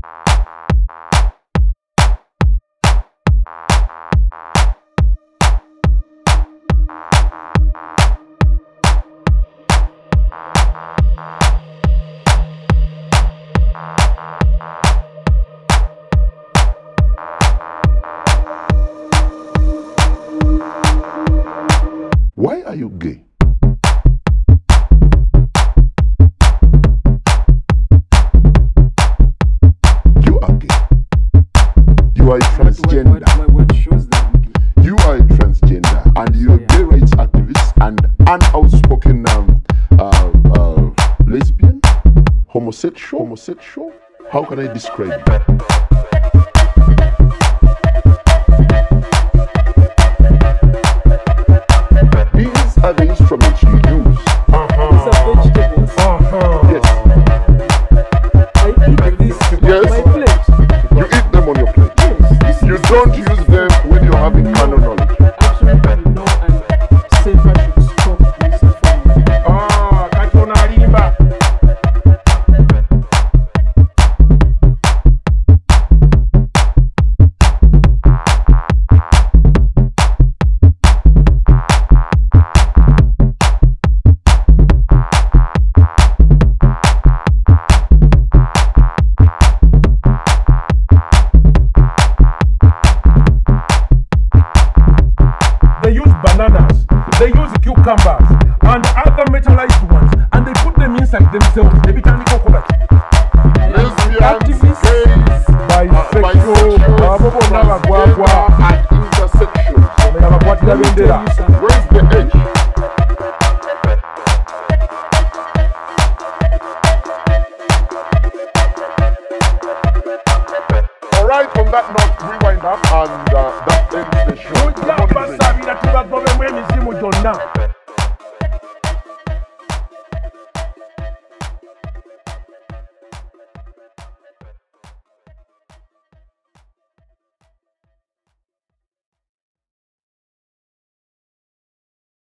Why are you gay? You are gay. You are a transgender. What shows that I'm gay? You are a transgender, and you're a gay rights activist and an outspoken lesbian, homosexual. How can I describe you? These are the instruments you use. These are vegetables. Yes. I eat this Yes. on my plate. You eat them on your plate. Yes. You don't use them when you're having carnal knowledge. Absolutely no, and Sefa should stop misinforming. They use bananas, they use cucumbers, and other metallized ones, and they put them inside themselves. They become coconut. Lesbians, gays, Bisexual, transgender, and intersexual. Where's the edge? Alright, on that note, we wind up and that ends the show. Ujja basabira tubagobe mw'emizimu gyonna.